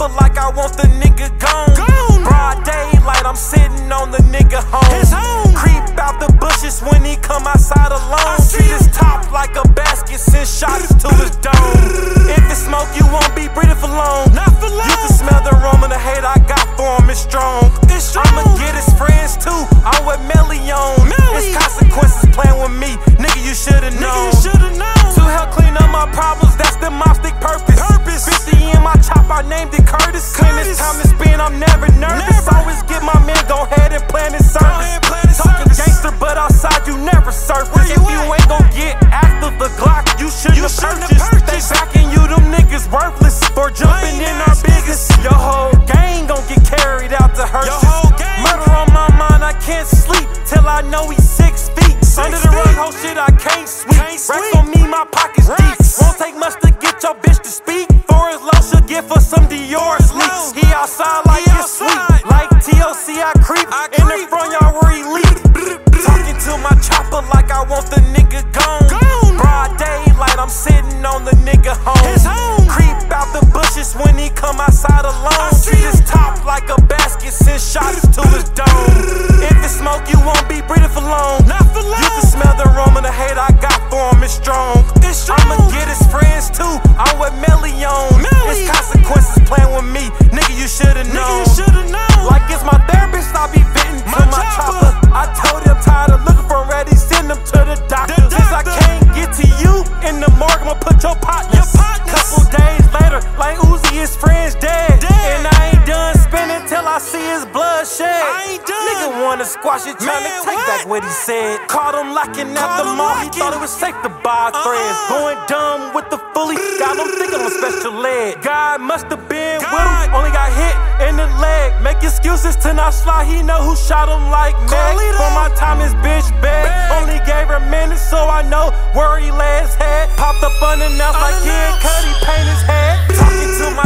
chopper like I want the nigga gone. Broad daylight, I'm sitting on the nigga home. Creep out the bushes when he come outside alone. Treat his top like a basket, send shots to his dome. If it's smoke, you won't be breathing for long. You can smell the aroma, the hate I got for him is strong. I'ma get his friends too, I'm with Melly on. It's consequences playing with me, nigga, you should've known. To help clean up my problems, that's the mobstick purpose. 50 in my chop, I named it Curtis. When it's time to spin, I'm never nervous. Always get my man, go ahead and plan his service. Talking gangster, but outside you never surface. If you ain't gon' get after the Glock, you shouldn't have purchased. They backing you, them niggas worthless for jumping in our business. Your whole gang gon' get carried out to Hershey. Murder on my mind, I can't sleep till I know he's 6 feet. Under the rug, whole shit I can't sweep. Racks on me, my pockets deep. Won't take much to get your bitch to speak. For his low, she'll get for some Dior sneaks. He outside like it's sweet. Like TLC, I creep. In the front yard where he leap. Talking to my chopper like I want the nigga gone. Broad daylight, I'm sitting on the nigga home. Creep out the bushes when he come outside alone. Treat his top like a basket, send shots to his dome. If it's smoke, you won't be breathing for long. You can smell the aroma, the hate I got for him is strong. I'ma get his friends too, I'm with Melly on. It's consequences playing with me, nigga, you should've known. Like it's my therapist, I be venting to my chopper. I told him tired of looking for ready, send him to the doctor. Since I can't get to you in the morgue, I'ma put your partners. Couple days later, like Uzi, his friends dead. And I ain't done spinning till I see his blood shed. Nigga wanna squash it, tryna take back what he said. Caught him locking at the mall, he thought it was safe to buy threads. Going dumb with the fully, got him thinking on special ed. God must've been with him, only got hit in the leg. Make excuses to not slide, he know who shot him like Meg. For my time, his bitch bag. Only gave her minutes, so I know where he lay his head. Popped up unannounced like Kid Cudi, paint his head. Talking to